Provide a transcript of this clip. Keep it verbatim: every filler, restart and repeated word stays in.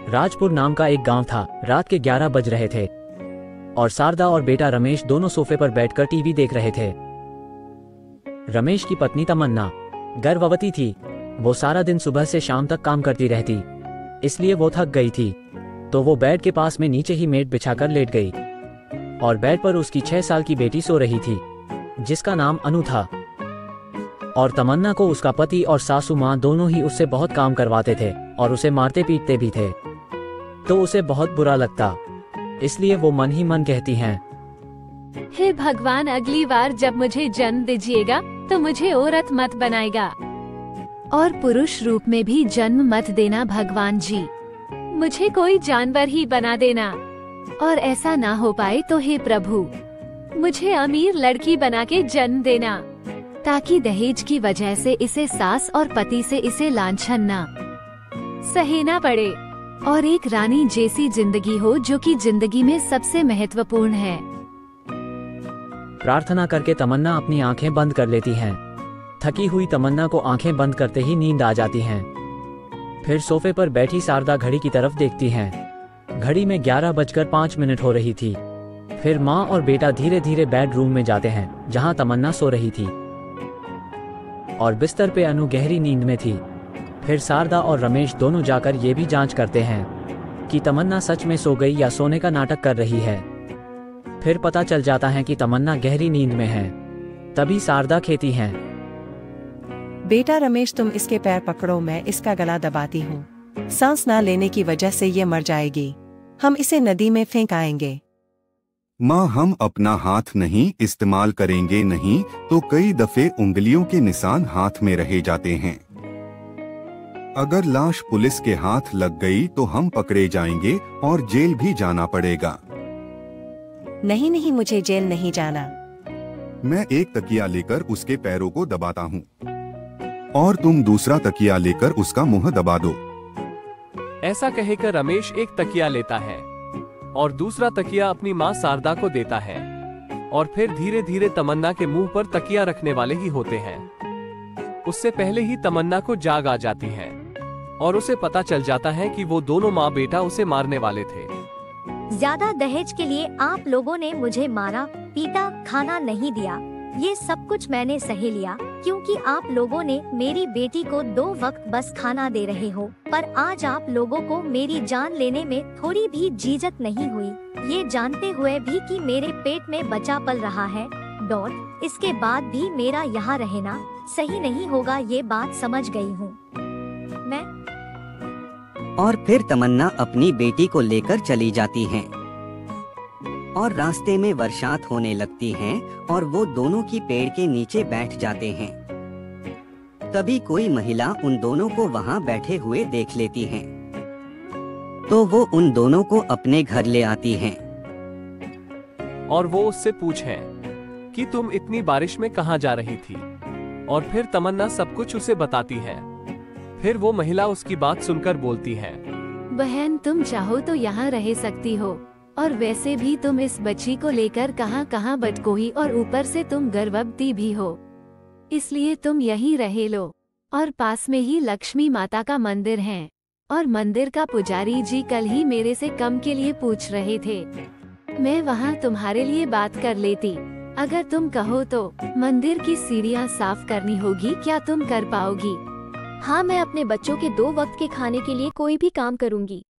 राजपुर नाम का एक गांव था। रात के ग्यारह बज रहे थे और शारदा और बेटा रमेश दोनों सोफे पर बैठकर टीवी देख रहे थे। रमेश की पत्नी तमन्ना गर्भवती थी। वो सारा दिन सुबह से शाम तक काम करती रहती, इसलिए वो थक गई थी। तो वो बेड के पास में नीचे ही मेट बिछाकर लेट गई और बेड पर उसकी छह साल की बेटी सो रही थी, जिसका नाम अनु था। और तमन्ना को उसका पति और सासू माँ दोनों ही उससे बहुत काम करवाते थे और उसे मारते पीटते भी थे। तो उसे बहुत बुरा लगता, इसलिए वो मन ही मन कहती हैं, हे भगवान, अगली बार जब मुझे जन्म दीजिएगा तो मुझे औरत मत बनाएगा और पुरुष रूप में भी जन्म मत देना भगवान जी। मुझे कोई जानवर ही बना देना, और ऐसा ना हो पाए तो हे प्रभु मुझे अमीर लड़की बना के जन्म देना, ताकि दहेज की वजह से इसे सास और पति से इसे लांछन ना सहना पड़े और एक रानी जैसी जिंदगी हो, जो कि जिंदगी में सबसे महत्वपूर्ण है। प्रार्थना करके तमन्ना अपनी आंखें बंद कर लेती हैं। थकी हुई तमन्ना को आंखें बंद करते ही नींद आ जाती हैं। फिर सोफे पर बैठी शारदा घड़ी की तरफ देखती हैं। घड़ी में ग्यारह बजकर पाँच मिनट हो रही थी। फिर माँ और बेटा धीरे धीरे बेडरूम में जाते हैं, जहाँ तमन्ना सो रही थी और बिस्तर पे अनु गहरी नींद में थी। फिर शारदा और रमेश दोनों जाकर ये भी जांच करते हैं कि तमन्ना सच में सो गई या सोने का नाटक कर रही है। फिर पता चल जाता है कि तमन्ना गहरी नींद में है। तभी शारदा कहती हैं, बेटा रमेश, तुम इसके पैर पकड़ो, मैं इसका गला दबाती हूँ। सांस ना लेने की वजह से ये मर जाएगी। हम इसे नदी में फेंक आएंगे। माँ, हम अपना हाथ नहीं इस्तेमाल करेंगे, नहीं तो कई दफे उंगलियों के निशान हाथ में रह जाते हैं। अगर लाश पुलिस के हाथ लग गई तो हम पकड़े जाएंगे और जेल भी जाना पड़ेगा। नहीं नहीं, मुझे जेल नहीं जाना। मैं एक तकिया लेकर उसके पैरों को दबाता हूँ और तुम दूसरा तकिया लेकर उसका मुंह दबा दो। ऐसा कहकर रमेश एक तकिया लेता है और दूसरा तकिया अपनी माँ शारदा को देता है और फिर धीरे धीरे तमन्ना के मुंह पर तकिया रखने वाले ही होते हैं। उससे पहले ही तमन्ना को जाग आ जाती है और उसे पता चल जाता है कि वो दोनों माँ बेटा उसे मारने वाले थे। ज्यादा दहेज के लिए आप लोगों ने मुझे मारा, पीटा, खाना नहीं दिया। ये सब कुछ मैंने सह लिया, क्योंकि आप लोगों ने मेरी बेटी को दो वक्त बस खाना दे रहे हो। पर आज आप लोगों को मेरी जान लेने में थोड़ी भी झिझक नहीं हुई, ये जानते हुए भी कि मेरे पेट में बच्चा पल रहा है। डॉट इसके बाद भी मेरा यहाँ रहना सही नहीं होगा, ये बात समझ गई हूँ मैं। और फिर तमन्ना अपनी बेटी को लेकर चली जाती हैं और रास्ते में बरसात होने लगती है और वो दोनों की पेड़ के नीचे बैठ जाते हैं। तभी कोई महिला उन दोनों को वहाँ बैठे हुए देख लेती है, तो वो उन दोनों को अपने घर ले आती हैं और वो उससे पूछे कि तुम इतनी बारिश में कहाँ जा रही थी, और फिर तमन्ना सब कुछ उसे बताती है। फिर वो महिला उसकी बात सुनकर बोलती है, बहन, तुम चाहो तो यहाँ रह सकती हो, और वैसे भी तुम इस बच्ची को लेकर कहाँ कहाँ भटकोही, और ऊपर से तुम गर्भवती भी हो, इसलिए तुम यहीं रह लो। और पास में ही लक्ष्मी माता का मंदिर है, और मंदिर का पुजारी जी कल ही मेरे से कम के लिए पूछ रहे थे। मैं वहाँ तुम्हारे लिए बात कर लेती, अगर तुम कहो तो। मंदिर की सीढ़ियाँ साफ करनी होगी, क्या तुम कर पाओगी? हाँ, मैं अपने बच्चों के दो वक्त के खाने के लिए कोई भी काम करूँगी।